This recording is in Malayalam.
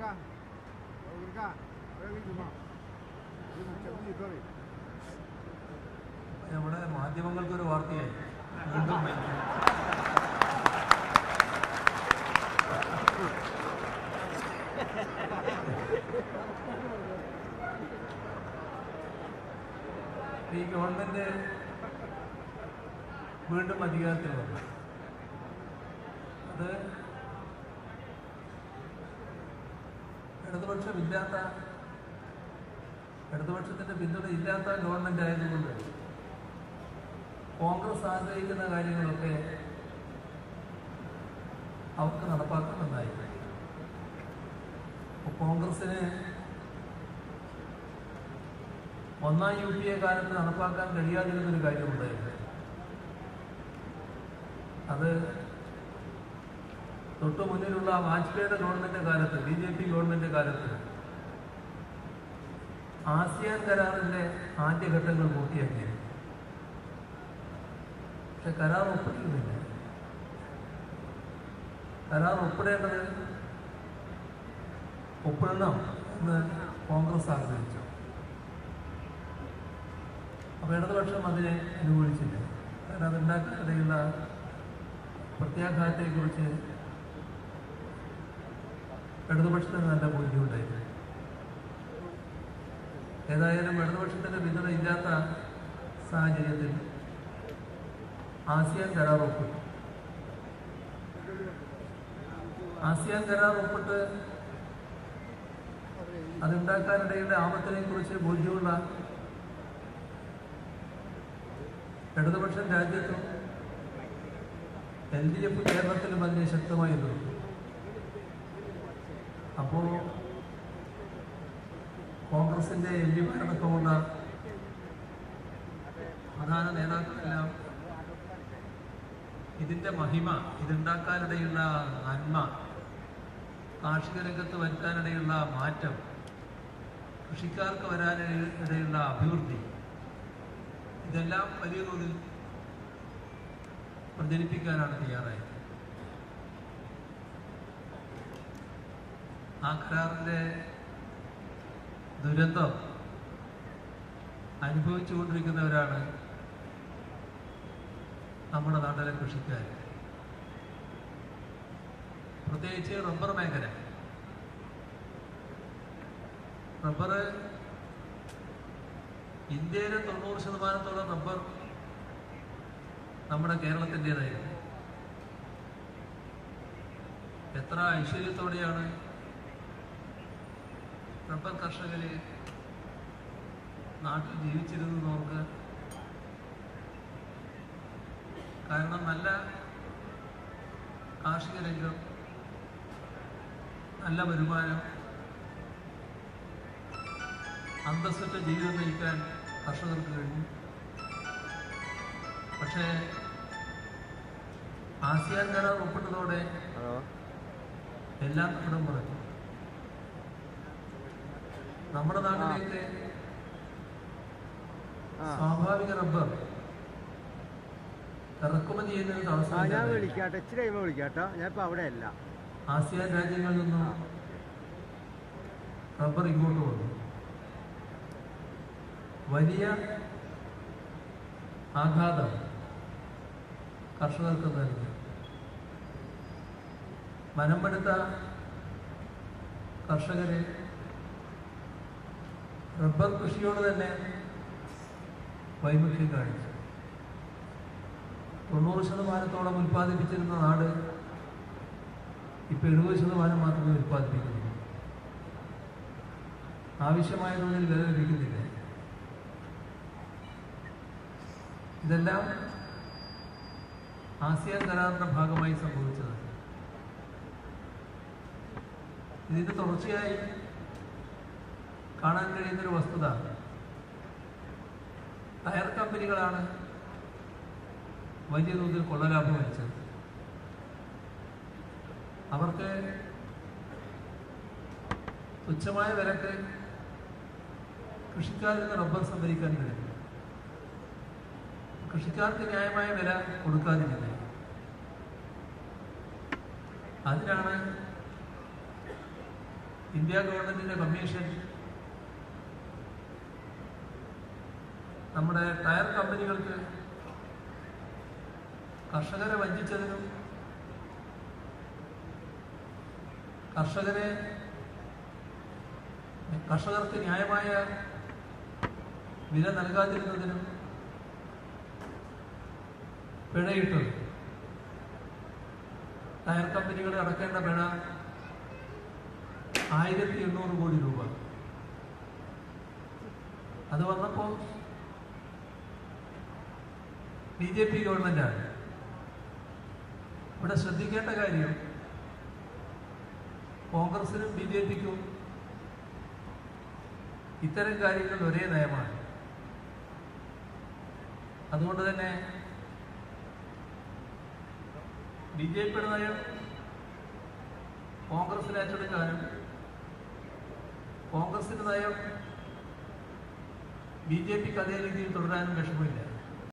നമ്മുടെ മാധ്യമങ്ങൾക്കൊരു വാർത്തയായി വീണ്ടും ഈ ഗവൺമെന്റ് വീണ്ടും അധികാരത്തിൽ വന്നു. അത് ഇടതുപക്ഷത്തിന്റെ പിന്തുണ ഇല്ലാത്ത ഗവൺമെന്റ് ആയതുകൊണ്ട് കോൺഗ്രസ് ആഗ്രഹിക്കുന്ന കാര്യങ്ങളൊക്കെ അവർക്ക് നടപ്പാക്കണമെന്നായി. കോൺഗ്രസിന് ഒന്നാം UPA കാലത്ത് നടപ്പാക്കാൻ കഴിയാതിരുന്നൊരു കാര്യമുണ്ടായിരുന്നു. അത് തൊട്ടു മുന്നിലുള്ള വാജ്പേയിയുടെ ഗവൺമെന്റ് കാലത്ത്, BJP ഗവൺമെന്റ് കാലത്ത് ആസിയാൻ കരാറിന്റെ ആദ്യഘട്ടങ്ങൾ പൂർത്തിയാക്കി. പക്ഷെ കരാർ ഒപ്പിട്ടിരുന്നില്ല. കരാർ ഒപ്പിടണം എന്ന് കോൺഗ്രസ് ആഗ്രഹിച്ചു. അപ്പോൾ ഇടതുപക്ഷം അതിനെ അനുകൂലിച്ചില്ല. കാരണം അതുണ്ടാക്കാനിടയുള്ള പ്രത്യാഘാതത്തെക്കുറിച്ച് ഇടതുപക്ഷത്തിന് നല്ല ബോധ്യമുണ്ടായിരുന്നു. ഏതായാലും ഇടതുപക്ഷത്തിന്റെ പിന്തുണ ഇല്ലാത്ത സാഹചര്യത്തിൽ ആസിയാൻ കരാർ ഒപ്പിട്ടു. ആസിയാൻ കരാർ ഒപ്പിട്ട് അതുണ്ടാക്കാനിടയുള്ള ആപത്തിനെ കുറിച്ച് ബോധ്യമുള്ള ഇടതുപക്ഷം രാജ്യത്തും LDF കേരളത്തിലും അതിനെ ശക്തമായി എതിർത്തു. അപ്പോൾ കോൺഗ്രസിന്റെ MPമാരടക്കമുള്ള പ്രധാന നേതാക്കളെല്ലാം ഇതിന്റെ മഹിമ, ഇതുണ്ടാക്കാനിടയുള്ള നന്മ, കാർഷിക രംഗത്ത് വരുത്താനിടയുള്ള മാറ്റം, കൃഷിക്കാർക്ക് വരാനിടയുള്ള അഭിവൃദ്ധി, ഇതെല്ലാം വലിയ തോതിൽ പ്രചരിപ്പിക്കാനാണ് തയ്യാറായത്. ആ കരാറിന്റെ ദുരന്തം അനുഭവിച്ചുകൊണ്ടിരിക്കുന്നവരാണ് നമ്മുടെ നാട്ടിലെ കൃഷിക്കാർ. പ്രത്യേകിച്ച് റബ്ബർ മേഖല. റബ്ബർ ഇന്ത്യയിലെ 90% റബ്ബർ നമ്മുടെ കേരളത്തിൻ്റെതായിരുന്നു. എത്ര ഐശ്വര്യത്തോടെയാണ് റബ്ബർ കർഷകര് നാട്ടിൽ ജീവിച്ചിരുന്നവർക്ക്. കാരണം നല്ല കാർഷിക രംഗം, നല്ല വരുമാനം, അന്തസ്സുറ്റ ജീവിതം നയിക്കാൻ കർഷകർക്ക് കഴിഞ്ഞു. പക്ഷേ ആസിയാൻ കരാർ ഒപ്പിട്ടതോടെ എല്ലാം ഇടം പറഞ്ഞു. നമ്മുടെ നാട്ടിലേക്ക് സ്വാഭാവിക റബ്ബർ ഇറക്കുമതി ചെയ്യുന്നതിന് തടസ്സം. ആസിയാൻ രാജ്യങ്ങളിൽ നിന്നും റബ്ബർ ഇങ്ങോട്ട് വന്നു. വലിയ ആഘാതം കർഷകർക്ക് നൽകി. മനമെടുത്ത കർഷകരെ റബ്ബർ കൃഷിയോട് തന്നെ വൈമുഖ്യം കാണിച്ചു. 90% ഉൽപ്പാദിപ്പിച്ചിരുന്ന നാട് ഇപ്പൊ 70% മാത്രമേ ഉൽപ്പാദിപ്പിക്കുന്നുള്ളൂ. ആവശ്യമായ തോതിൽ വില ലഭിക്കുന്നില്ല. ഇതെല്ലാം ആസിയാൻ കരാറിന്റെ ഭാഗമായി സംഭവിച്ചത്. ഇതിന്റെ തുടർച്ചയായി കാണാൻ കഴിയുന്നൊരു വസ്തുത, ടയർ കമ്പനികളാണ് വലിയ തോതിൽ കൊള്ളലാഭം വെച്ചത്. അവർക്ക് തുച്ഛമായ വിലക്ക് കൃഷിക്കാരിൽ നിന്ന് റബ്ബർ സംഭരിക്കാൻ കഴിയും. കൃഷിക്കാർക്ക് ന്യായമായ വില കൊടുക്കാതിരിക്കുക. അതിനാണ് ഇന്ത്യ ഗവൺമെന്റിന്റെ കമ്മീഷൻ നമ്മുടെ ടയർ കമ്പനികൾക്ക് കർഷകരെ വഞ്ചിച്ചതിനും കർഷകർക്ക് ന്യായമായ വില നൽകാതിരുന്നതിനും പിഴയിട്ടത്. ടയർ കമ്പനികൾ അടക്കേണ്ട പിഴ 1800 കോടി രൂപ. അത് വന്നപ്പോൾ BJP ഗവൺമെന്റാണ്. ഇവിടെ ശ്രദ്ധിക്കേണ്ട കാര്യം, കോൺഗ്രസിനും BJPക്കും ഇത്തരം കാര്യങ്ങൾ ഒരേ നയമാണ്. അതുകൊണ്ട് തന്നെ BJPയുടെ നയം കോൺഗ്രസിന് ഏറ്റെടുക്കാനും കോൺഗ്രസിന്റെ നയം BJPക്ക് അതേ രീതിയിൽ തുടരാനും വിഷമമില്ല.